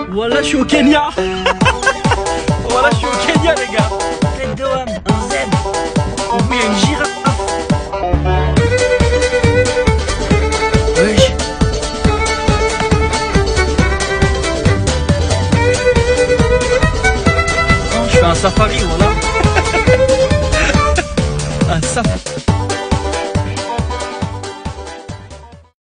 Voilà, je suis au Kenya. Voilà, je suis au Kenya, les gars. Tête de homme, un zèbre. Au bout, il y a une girafe. Wesh. Je fais un safari, voilà. Un safari.